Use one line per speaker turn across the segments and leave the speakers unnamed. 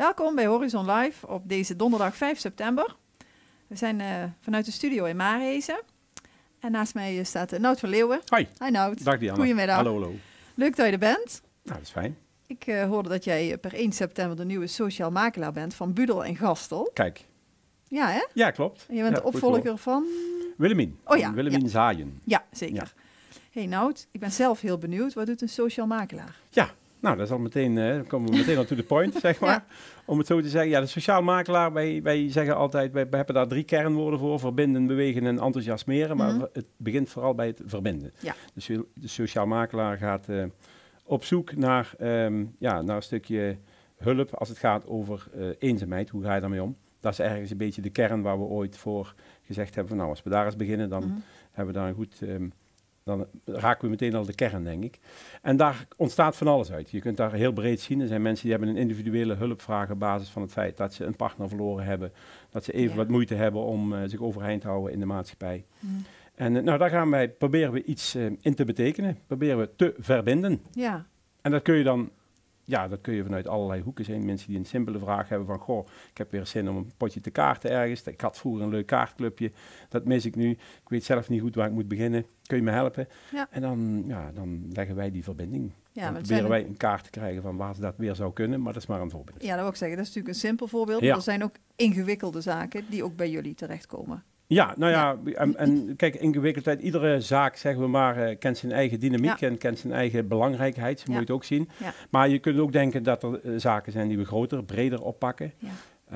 Welkom bij Horizon Live op deze donderdag 5 september. We zijn vanuit de studio in Maarhezen. En naast mij staat Nout van Leeuwen.
Hoi.
Hi Nout.
Dag Diana.
Goedemiddag.
Hallo.
Leuk dat je er bent.
Nou, dat is fijn.
Ik hoorde dat jij per 1 september de nieuwe sociaal makelaar bent van Budel en Gastel.
Kijk.
Ja, hè?
Ja, klopt.
En je bent de opvolger van...
Willemien.
Oh ja.
Willemien Zaaien.
Ja, zeker.
Ja.
Hey Nout, ik ben zelf heel benieuwd. Wat doet een sociaal makelaar?
Ja, nou, dat is al meteen, dan komen we meteen al to the point, zeg maar.
Ja.
Om het zo te zeggen. Ja, de sociaal makelaar, wij zeggen altijd, wij hebben daar 3 kernwoorden voor. Verbinden, bewegen en enthousiasmeren. Maar het begint vooral bij het verbinden.
Ja.
Dus de sociaal makelaar gaat op zoek naar, naar een stukje hulp als het gaat over eenzaamheid. Hoe ga je daarmee om? Dat is ergens een beetje de kern waar we ooit voor gezegd hebben van nou, als we daar eens beginnen, dan hebben we daar een goed... dan raken we meteen al de kern, denk ik. En daar ontstaat van alles uit. Je kunt daar heel breed zien. Er zijn mensen die hebben een individuele hulpvraag op basis van het feit dat ze een partner verloren hebben. Dat ze even wat moeite hebben om zich overeind te houden in de maatschappij. En nou, daar proberen we iets in te betekenen. Proberen we te verbinden.
Ja.
En dat kun je dan... Ja, dat kun je vanuit allerlei hoeken zijn. Mensen die een simpele vraag hebben van... Goh, ik heb weer zin om een potje te kaarten ergens. Ik had vroeger een leuk kaartclubje. Dat mis ik nu. Ik weet zelf niet goed waar ik moet beginnen. Kun je me helpen? Ja. En dan leggen wij die verbinding. Ja, dan proberen wij een kaart te krijgen van waar dat weer zou kunnen. Maar dat is maar een voorbeeld.
Ja, dat wil ik zeggen. Dat is natuurlijk een simpel voorbeeld.
Ja.
Maar er zijn ook ingewikkelde zaken die ook bij jullie terechtkomen.
Ja, nou ja, en kijk, ingewikkeldheid. Iedere zaak, zeggen we maar, kent zijn eigen dynamiek en kent zijn eigen belangrijkheid. Zo moet je het ook zien. Ja. Maar je kunt ook denken dat er zaken zijn die we groter, breder oppakken. Ja.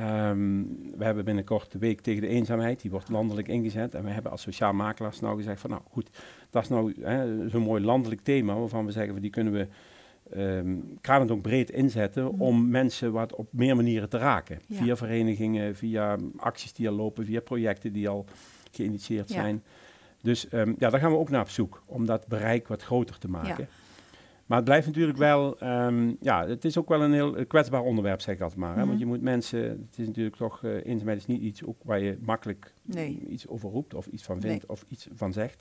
We hebben binnenkort de Week tegen de Eenzaamheid. Die wordt landelijk ingezet. En we hebben als sociaal makelaars nou gezegd van nou goed, dat is nou zo'n mooi landelijk thema waarvan we zeggen van die kunnen we... kan het ook breed inzetten om mensen wat op meer manieren te raken. Ja. Via verenigingen, via acties die al lopen, via projecten die al geïnitieerd zijn. Dus daar gaan we ook naar op zoek, om dat bereik wat groter te maken. Ja. Maar het blijft natuurlijk wel, het is ook wel een heel kwetsbaar onderwerp, zeg ik altijd maar. Hè? Want je moet mensen, het is natuurlijk toch, eenzaamheid is niet iets ook waar je makkelijk iets over roept of iets van vindt of iets van zegt.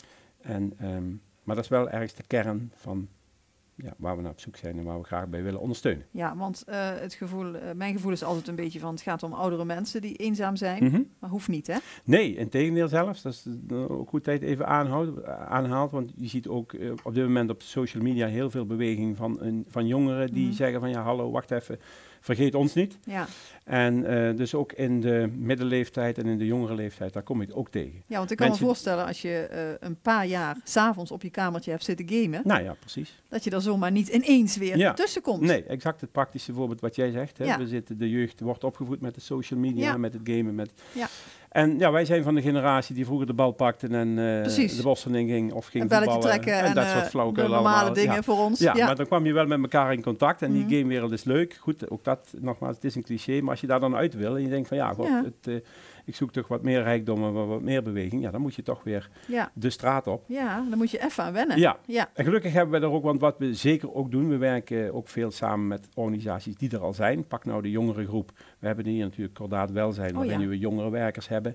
Maar dat is wel ergens de kern van... Ja, waar we naar op zoek zijn en waar we graag bij willen ondersteunen. Ja,
want mijn gevoel is altijd een beetje van... het gaat om oudere mensen die eenzaam zijn, maar hoeft niet, hè?
Nee, integendeel zelfs. Dat is ook goed tijd even aanhaalt. Want je ziet ook op dit moment op social media heel veel beweging van jongeren... die zeggen van ja, hallo, wacht even, vergeet ons niet. Ja. En dus ook in de middenleeftijd en in de jongere leeftijd, daar kom je het ook tegen.
Ja, want ik kan me voorstellen als je een paar jaar... 's avonds op je kamertje hebt zitten gamen...
Nou ja, precies.
Dat je er zomaar niet ineens weer tussenkomt.
Nee, exact het praktische voorbeeld wat jij zegt. Hè? Ja. De jeugd wordt opgevoed met de social media, met het gamen. En ja, wij zijn van de generatie die vroeger de bal pakte en de bossen in ging of ging voetballen.
Trekken
en dat soort flauwekul allemaal.
Normale dingen voor ons.
Ja, maar dan kwam je wel met elkaar in contact en die gamewereld is leuk. Goed, ook dat, nogmaals, het is een cliché, maar als je daar dan uit wil en je denkt van ja, ik zoek toch wat meer rijkdom en wat meer beweging. Ja, dan moet je toch weer de straat op.
Ja, dan moet je even aan wennen.
Ja, en gelukkig hebben we er ook, want wat we zeker ook doen, we werken ook veel samen met organisaties die er al zijn. Pak nou de jongerengroep. We hebben hier natuurlijk Kordaat Welzijn, waarin we jongerenwerkers hebben.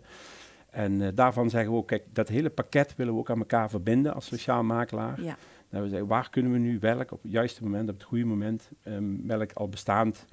En daarvan zeggen we ook, kijk, dat hele pakket willen we ook aan elkaar verbinden als sociaal makelaar. Ja. Nou, we zeggen, waar kunnen we nu welk op het juiste moment, op het goede moment, welk al bestaand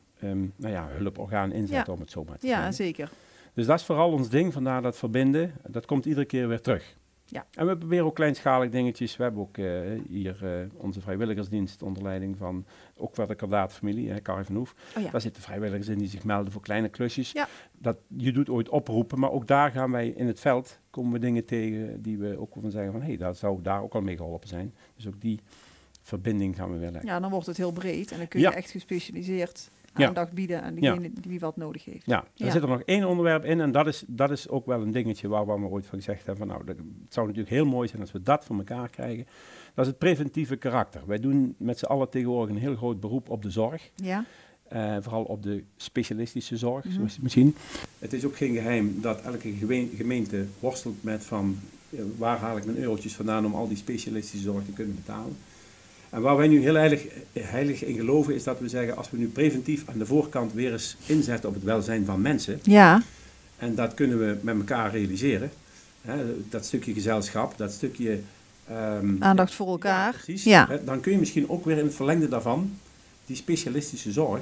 hulporgaan inzetten om het zo maar te zeggen.
Ja, zeker.
Dus dat is vooral ons ding, vandaar dat verbinden. Dat komt iedere keer weer terug. Ja. En we proberen ook kleinschalig dingetjes. We hebben ook hier onze vrijwilligersdienst onder leiding van ook wel de Kordaat-familie, Carrie van Hoef. Oh ja. Daar zitten vrijwilligers in die zich melden voor kleine klusjes. Ja. Je doet ooit oproepen, maar ook daar gaan wij in het veld, komen we dingen tegen die we ook van zeggen van dat zou daar ook al mee geholpen zijn. Dus ook die verbinding gaan we weer leggen.
Ja, dan wordt het heel breed en dan kun je echt gespecialiseerd aandacht bieden aan degene die wat nodig heeft.
Ja, er zit er nog één onderwerp in en dat is ook wel een dingetje waar we ooit van gezegd hebben van het zou natuurlijk heel mooi zijn als we dat voor elkaar krijgen. Dat is het preventieve karakter. Wij doen met z'n allen tegenwoordig een heel groot beroep op de zorg. Ja. Vooral op de specialistische zorg, zoals je het zien. Het is ook geen geheim dat elke gemeente worstelt met van waar haal ik mijn eurotjes vandaan om al die specialistische zorg te kunnen betalen. En waar wij nu heel heilig in geloven is dat we zeggen, als we nu preventief aan de voorkant weer eens inzetten op het welzijn van mensen. Ja. En dat kunnen we met elkaar realiseren. Dat stukje gezelschap, dat stukje...
aandacht voor elkaar.
Ja, precies. Ja. Dan kun je misschien ook weer in het verlengde daarvan die specialistische zorg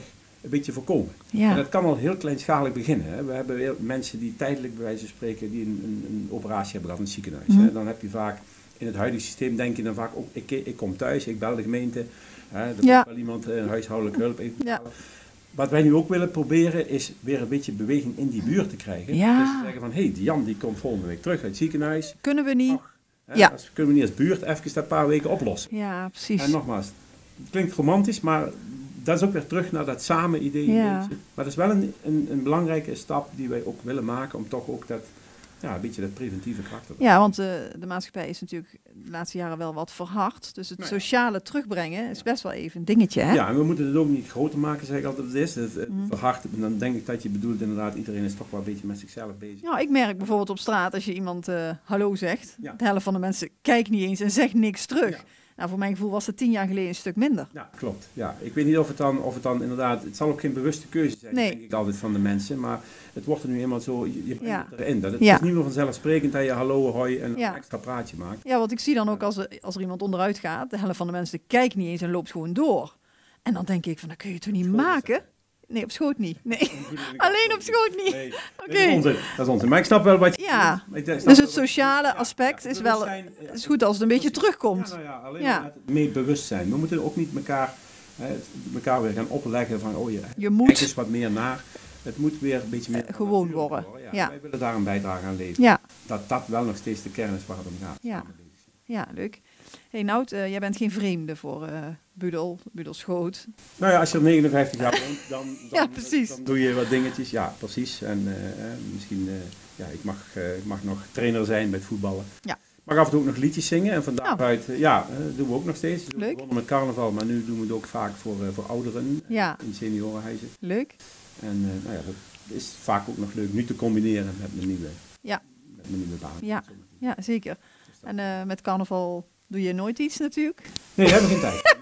een beetje voorkomen.
Ja.
En dat kan al heel kleinschalig beginnen. Hè. We hebben weer mensen die tijdelijk, bij wijze van spreken, die een operatie hebben gehad in het ziekenhuis. Hè. Dan heb je vaak, in het huidige systeem denk je dan vaak, ik kom thuis, ik bel de gemeente, hè, er komt wel iemand huishoudelijke hulp even betalen. Wat wij nu ook willen proberen is weer een beetje beweging in die buurt te krijgen.
Ja.
Dus te zeggen van, die Jan die komt volgende week terug uit het ziekenhuis.
Kunnen we niet?
Kunnen we niet als buurt even dat paar weken oplossen.
Ja, precies.
En nogmaals, het klinkt romantisch, maar dat is ook weer terug naar dat samen idee. Maar dat is wel een belangrijke stap die wij ook willen maken om toch ook dat, een beetje dat preventieve karakter.
Ja, want de maatschappij is natuurlijk de laatste jaren wel wat verhard. Dus het sociale terugbrengen is best wel even een dingetje, hè?
Ja, en we moeten het ook niet groter maken, zeg ik altijd. Het is verhard. En dan denk ik dat je bedoelt inderdaad, iedereen is toch wel een beetje met zichzelf bezig.
Nou, ik merk bijvoorbeeld op straat, als je iemand hallo zegt, de helft van de mensen kijkt niet eens en zegt niks terug. Ja. Nou, voor mijn gevoel was het 10 jaar geleden een stuk minder.
Ja, klopt. Ja. Ik weet niet of het dan inderdaad, het zal ook geen bewuste keuze zijn, denk ik altijd van de mensen, maar het wordt er nu eenmaal zo, je brengt het erin. Het is niet meer vanzelfsprekend dat je hallo, hoi en een extra praatje maakt. Ja,
want ik zie dan ook als er iemand onderuit gaat, de helft van de mensen kijkt niet eens en loopt gewoon door. En dan denk ik van, dat kun je toch niet maken? Nee, op schoot niet. Nee. Alleen op schoot niet.
Nee. Okay. Dat is onzin. Maar ik snap wel wat je...
Ja, dus het sociale aspect is wel... Het is goed als het een beetje terugkomt.
Alleen mee bewust zijn. We moeten ook niet elkaar weer gaan opleggen van... je
moet
kijk eens wat meer naar. Het moet weer een beetje meer...
gewoon worden. Ja.
Wij willen daar een bijdrage aan leveren.
Ja.
Dat wel nog steeds de kern is waar het om gaat.
Ja, leuk. Hey Nout, jij bent geen vreemde voor Budelschoot.
Nou ja, als je er 59 jaar woont, dan doe je wat dingetjes. Ja, precies. En misschien, ik mag nog trainer zijn met voetballen.
Ja.
Ik mag af en toe ook nog liedjes zingen. En van daaruit, doen we ook nog steeds. Dus
leuk.
We begonnen met carnaval, maar nu doen we het ook vaak voor ouderen in seniorenhuizen.
Leuk.
En dat is vaak ook nog leuk nu te combineren met mijn nieuwe baan.
Ja, zeker. En met carnaval doe je nooit iets natuurlijk?
Nee, we hebben geen tijd.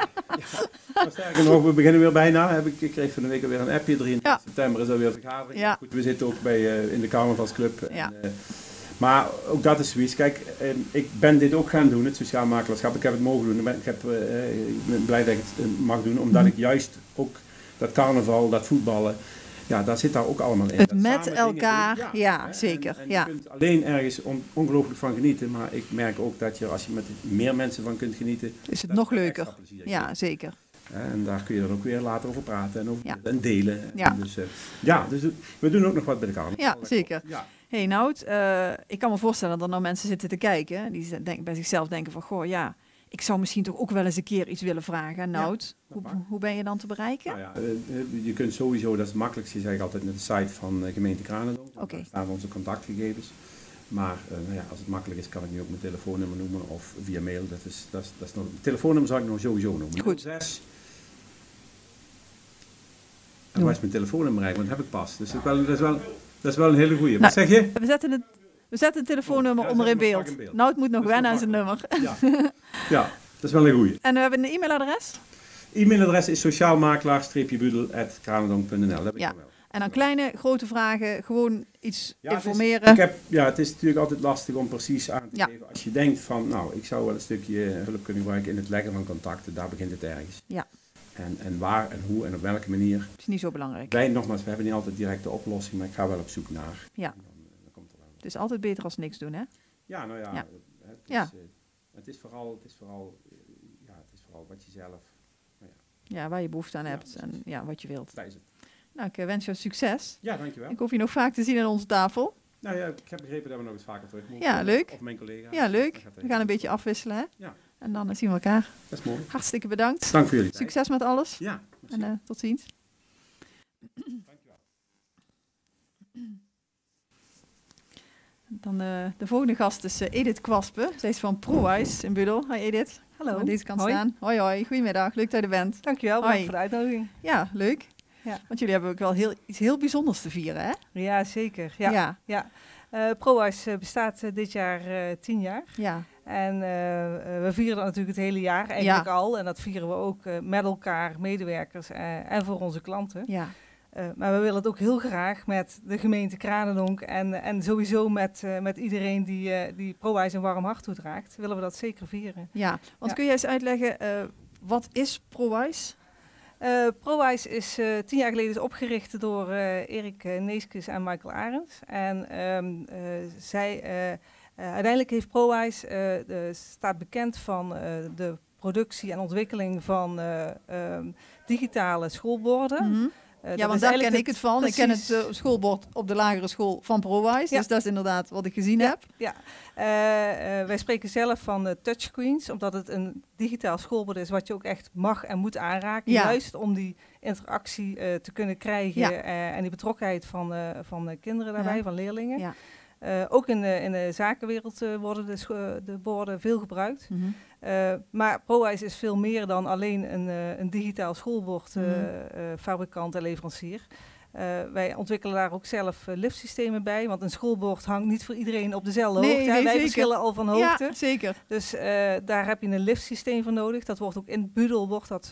Sterker nog, we beginnen weer bijna. Ik kreeg van de week alweer een appje. 23 september is alweer vergadering.
Ja.
Goed, we zitten ook in de carnavalsclub.
Ja.
Maar ook dat is zoiets. Kijk, ik ben dit ook gaan doen, het sociaal makelaarschap. Ik heb het mogen doen. Ik ben blij dat ik het mag doen, omdat ik juist ook dat carnaval, dat voetballen... Ja, daar zit daar ook allemaal in.
Het met elkaar, zeker.
En je kunt alleen ergens ongelooflijk van genieten, maar ik merk ook dat als je met meer mensen van kunt genieten...
Is het nog leuker. Ja, zeker.
En daar kun je dan ook weer later over praten en delen.
Ja.
Dus we doen ook nog wat bij de carnaval.
Ja, zeker. Ja. Hey Nout, ik kan me voorstellen dat er nou mensen zitten te kijken, die bij zichzelf denken van, ik zou misschien toch ook wel eens een keer iets willen vragen. Nout, hoe ben je dan te bereiken?
Nou je kunt sowieso, dat is het makkelijkste, zeg ik altijd, naar de site van gemeente Kranendonk.
Okay.
Daar staan onze contactgegevens. Maar als het makkelijk is, kan ik nu ook mijn telefoonnummer noemen of via mail. Dat is nog, het telefoonnummer zou ik nog sowieso noemen.
Goed.
06. En waar is mijn telefoonnummer eigenlijk? Want dat heb ik pas. Dus dat is wel een hele goeie. Wat zeg je?
We zetten het telefoonnummer onder in beeld. Nou, het moet nog wennen aan zijn nummer.
Ja, dat is wel een goeie.
En we hebben een e-mailadres?
E-mailadres is sociaalmakelaar-budel@kranendonk.nl. Dat heb ik wel.
En dan kleine, grote vragen, gewoon iets informeren.
Het is natuurlijk altijd lastig om precies aan te geven. Als je denkt van, ik zou wel een stukje hulp kunnen gebruiken in het leggen van contacten, daar begint het ergens.
Ja.
En waar en hoe en op welke manier.
Dat is niet zo belangrijk.
We hebben niet altijd directe oplossing, maar ik ga wel op zoek naar.
Ja. Dan komt er wel. Het is altijd beter als niks doen, hè?
Ja, het is vooral wat je zelf...
waar je behoefte aan hebt en wat je wilt.
Dat is het.
Nou, ik wens je succes.
Ja, dankjewel.
Ik hoop je nog vaak te zien aan onze tafel.
Nou ja, ik heb begrepen dat we nog eens vaker terug moeten.
Ja, leuk.
Of mijn collega's.
Ja, leuk. We gaan een beetje afwisselen, hè?
Ja.
En dan zien we elkaar.
Dat is mooi.
Hartstikke bedankt.
Dank voor jullie.
Succes met alles.
Ja.
En tot ziens.
Dankjewel.
Dan de volgende gast is Edith Kwaspen. Zij is van ProWise in Budel. Hoi Edith.
Hallo.
Aan deze kant staan. Hoi hoi. Goedemiddag. Leuk dat je er bent.
Dankjewel voor de uitnodiging.
Ja, leuk.
Ja.
Want jullie hebben ook wel iets heel bijzonders te vieren, hè?
Ja, zeker. Ja. ProWise bestaat dit jaar 10 jaar.
Ja.
En we vieren dat natuurlijk het hele jaar eigenlijk al. En dat vieren we ook met elkaar, medewerkers en voor onze klanten.
Ja.
Maar we willen het ook heel graag met de gemeente Kranendonk en sowieso met iedereen die ProWise een warm hart toedraagt, willen we dat zeker vieren.
Ja, want kun jij eens uitleggen, wat is ProWise?
ProWise is 10 jaar geleden opgericht door Erik Neeskens en Michael Arends. En uiteindelijk heeft ProWise staat bekend van de productie en ontwikkeling van digitale schoolborden.
Mm-hmm. Want daar ken ik het van. Precies. Ik ken het schoolbord op de lagere school van ProWise. Ja. Dus dat is inderdaad wat ik gezien heb.
Ja. Wij spreken zelf van touchscreens, omdat het een digitaal schoolbord is wat je ook echt mag en moet aanraken. Ja. Juist om die interactie te kunnen krijgen en die betrokkenheid van kinderen daarbij, van leerlingen. Ja. Ook in de zakenwereld worden de borden veel gebruikt. Mm-hmm. Maar ProWise is veel meer dan alleen een digitaal schoolbordfabrikant en leverancier. Wij ontwikkelen daar ook zelf liftsystemen bij, want een schoolbord hangt niet voor iedereen op dezelfde hoogte. Wij verschillen al van hoogte.
Ja, zeker.
Dus daar heb je een liftsysteem voor nodig. Dat wordt ook in Budel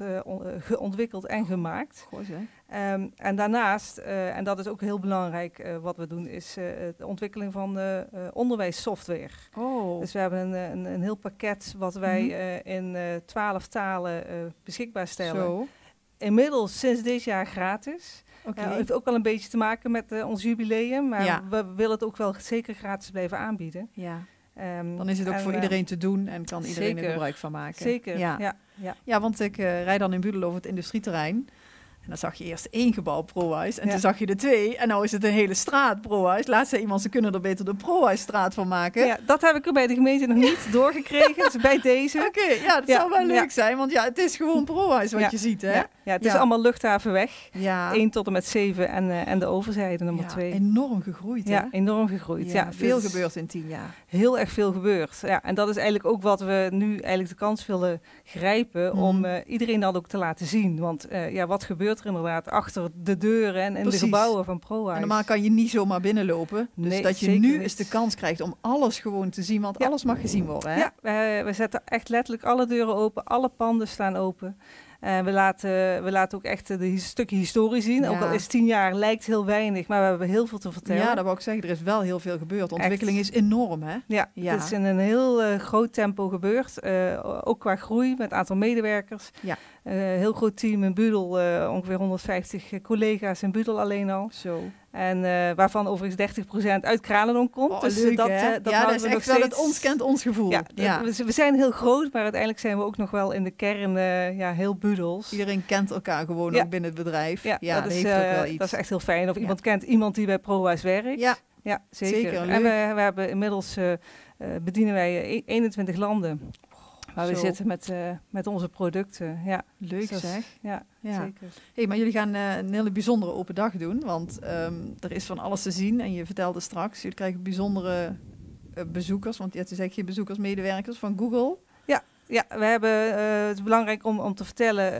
ontwikkeld en gemaakt.
Goed, hè?
En daarnaast, en dat is ook heel belangrijk wat we doen, is de ontwikkeling van onderwijssoftware.
Oh.
Dus we hebben een heel pakket wat wij in 12 talen beschikbaar stellen.
Zo.
Inmiddels sinds dit jaar gratis. Okay. Heeft ook wel een beetje te maken met ons jubileum, maar we willen het ook wel zeker gratis blijven aanbieden.
Ja. Dan is het ook voor iedereen te doen en kan iedereen er gebruik van maken.
Zeker,
ja, want ik rijd dan in Budel over het industrieterrein. En dan zag je eerst 1 gebouw ProWise en toen zag je er 2. En nou is het een hele straat ProWise. Laatst zei iemand, ze kunnen er beter de ProWise-straat van maken.
Ja, dat heb ik er bij de gemeente nog niet doorgekregen. Dus bij deze.
Oké, ja, dat zou wel leuk zijn. Want het is gewoon ProWise wat je ziet, hè?
Ja, het is allemaal luchthavenweg. 1 tot en met 7 en de overzijde nummer 2.
Enorm gegroeid, hè?
Ja, enorm gegroeid. Ja,
veel gebeurd in 10 jaar.
Heel erg veel gebeurd. Ja, en dat is eigenlijk ook wat we nu eigenlijk de kans willen grijpen om iedereen dat ook te laten zien. Want wat gebeurt er inderdaad achter de deuren en in de gebouwen van ProWise.
En normaal kan je niet zomaar binnenlopen. Dus dat je nu eens de kans krijgt om alles gewoon te zien, want alles mag gezien worden. Hè?
Ja, we zetten echt letterlijk alle deuren open, alle panden staan open. We laten ook echt een stukje historie zien. Ja. Ook al is 10 jaar lijkt heel weinig, maar we hebben heel veel te vertellen.
Ja, dat wou ik zeggen. Er is wel heel veel gebeurd. De ontwikkeling is enorm, hè?
Ja, het is in een heel groot tempo gebeurd. Ook qua groei met het aantal medewerkers. Ja. Heel groot team in Budel. Ongeveer 150 collega's in Budel alleen al.
Zo.
En waarvan overigens 30% uit Kralendonk komt.
Oh, dus leuk, dat is echt steeds wel het ons kent ons gevoel.
Ja. We zijn heel groot, maar uiteindelijk zijn we ook nog wel in de kern heel Budels.
Iedereen kent elkaar gewoon ook binnen het bedrijf. Ja, dat heeft ook wel iets.
Dat is echt heel fijn. Of iemand kent iemand die bij ProWise werkt. Ja, zeker. En we hebben inmiddels bedienen wij 21 landen. Maar we zitten met onze producten. Ja,
leuk zeg.
Ja, zeker.
Hey, maar jullie gaan een hele bijzondere open dag doen. Want er is van alles te zien. En je vertelde straks, jullie krijgen bijzondere bezoekers. Want toen zeg je bezoekers, medewerkers van Google.
Ja, we hebben, het is belangrijk om te vertellen.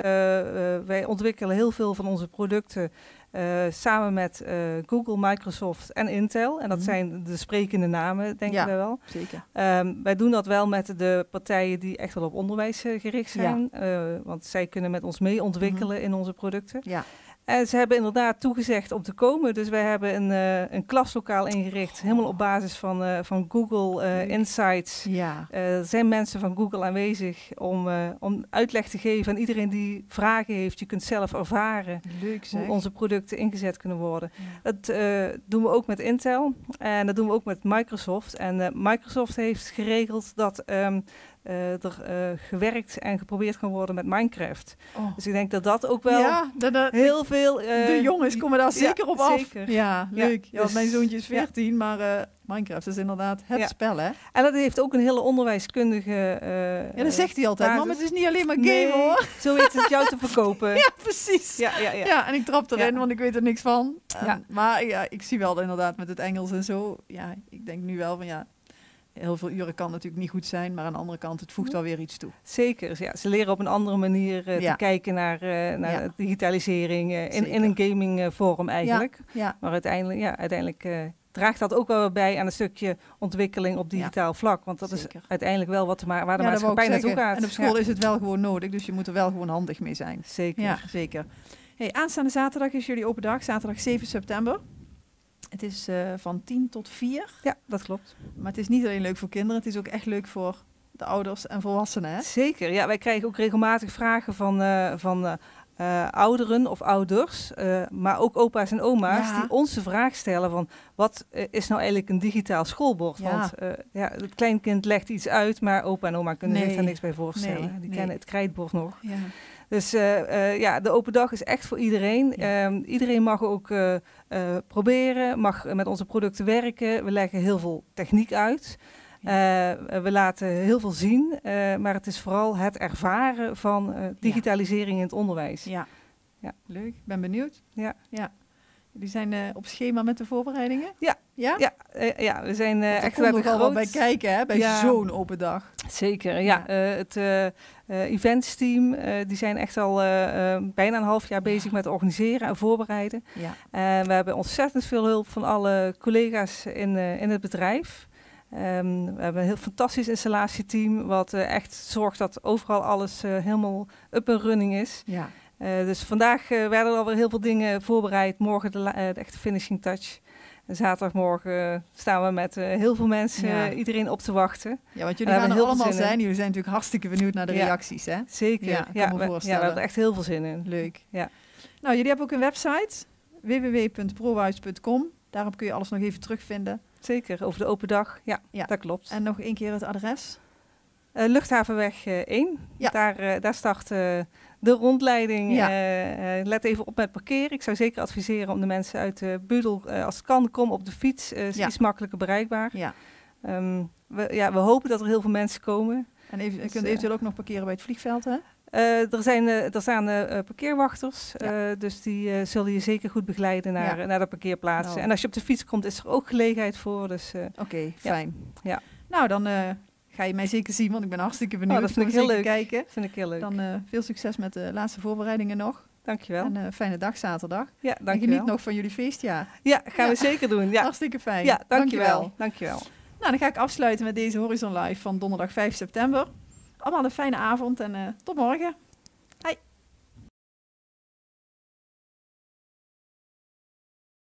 Wij ontwikkelen heel veel van onze producten samen met Google, Microsoft en Intel. En dat zijn de sprekende namen, denken we wel.
Zeker.
Wij doen dat wel met de partijen die echt wel op onderwijs gericht zijn. Want zij kunnen met ons mee ontwikkelen in onze producten. Ja. En ze hebben inderdaad toegezegd om te komen. Dus wij hebben een klaslokaal ingericht. Helemaal op basis van Google Insights. Ja. Er zijn mensen van Google aanwezig om uitleg te geven aan iedereen die vragen heeft. Je kunt zelf ervaren hoe onze producten ingezet kunnen worden. Ja. Dat doen we ook met Intel. En dat doen we ook met Microsoft. En Microsoft heeft geregeld dat er gewerkt en geprobeerd kan worden met Minecraft. Oh. Dus ik denk dat ook wel heel veel...
de jongens komen daar zeker op af. Zeker. Ja, leuk. Ja, dus, mijn zoontje is 14, maar Minecraft is inderdaad het spel, hè?
En dat heeft ook een hele onderwijskundige...
dat zegt hij altijd. Mam, het is niet alleen maar game, hoor.
Zo weet het jou te verkopen.
Ja, precies. Ja, en ik trap erin, want ik weet er niks van. Maar ik zie wel inderdaad met het Engels en zo. Ja, ik denk nu wel van heel veel uren kan natuurlijk niet goed zijn, maar aan de andere kant, het voegt wel weer iets toe.
Zeker, ja. Ze leren op een andere manier te kijken naar digitalisering in een gaming vorm eigenlijk. Ja. Maar uiteindelijk draagt dat ook wel bij aan een stukje ontwikkeling op digitaal vlak. Want dat is uiteindelijk wel waar de maatschappij naartoe gaat.
En op school is het wel gewoon nodig, dus je moet er wel gewoon handig mee zijn.
Zeker.
Ja, zeker. Hey, aanstaande zaterdag is jullie open dag, zaterdag 7 september. Het is van 10 tot 4.
Ja, dat klopt.
Maar het is niet alleen leuk voor kinderen, het is ook echt leuk voor de ouders en volwassenen, hè?
Zeker, ja. Wij krijgen ook regelmatig vragen van ouderen of ouders, maar ook opa's en oma's, die ons de vraag stellen van wat is nou eigenlijk een digitaal schoolbord? Want het kleinkind legt iets uit, maar opa en oma kunnen zich daar niks bij voorstellen. Die kennen het krijtbord nog. Ja. Dus de open dag is echt voor iedereen. Ja. Iedereen mag ook proberen, mag met onze producten werken. We leggen heel veel techniek uit. We laten heel veel zien, maar het is vooral het ervaren van digitalisering in het onderwijs.
Ja. Leuk. Ik ben benieuwd. Ja. Jullie zijn op schema met de voorbereidingen? Ja,
we zijn echt
wel groot bij kijken, hè, bij zo'n open dag.
Zeker, het eventsteam, die zijn echt al bijna een half jaar bezig met organiseren en voorbereiden. Ja. We hebben ontzettend veel hulp van alle collega's in het bedrijf. We hebben een heel fantastisch installatieteam, wat echt zorgt dat overal alles helemaal up en running is. Ja. Dus vandaag werden er alweer heel veel dingen voorbereid. Morgen de echte finishing touch. En zaterdagmorgen staan we met heel veel mensen, iedereen op te wachten.
Ja, want jullie gaan er allemaal zijn. Jullie zijn natuurlijk hartstikke benieuwd naar de reacties, hè?
Zeker. Ja,
kan me voorstellen.
We hebben er echt heel veel zin in.
Leuk. Ja. Nou, jullie hebben ook een website, www.probuis.com. Daarop kun je alles nog even terugvinden.
Zeker, over de open dag. Ja, dat klopt.
En nog 1 keer het adres?
Luchthavenweg 1. Ja. Daar start de rondleiding. Ja. Let even op met parkeren. Ik zou zeker adviseren om de mensen uit Budel, als het kan, kom op de fiets. Is iets makkelijker bereikbaar. Ja. We hopen dat er heel veel mensen komen.
En je kunt eventueel ook nog parkeren bij het vliegveld, hè?
Er staan parkeerwachters, dus die zullen je zeker goed begeleiden naar de parkeerplaatsen. Nou. En als je op de fiets komt, is er ook gelegenheid voor. Dus,
Oké, fijn. Ja. Nou, dan ga je mij zeker zien, want ik ben hartstikke benieuwd.
Dat vind ik heel leuk. Kijken. Vind ik heel leuk.
Dan veel succes met de laatste voorbereidingen nog.
Dankjewel.
En fijne dag zaterdag.
Ja, dankjewel.
En geniet nog van jullie feestjaar.
Ja, gaan we zeker doen. Ja.
Hartstikke fijn.
Ja, dankjewel.
Nou, dan ga ik afsluiten met deze Horizon Live van donderdag 5 september. Allemaal een fijne avond en tot morgen.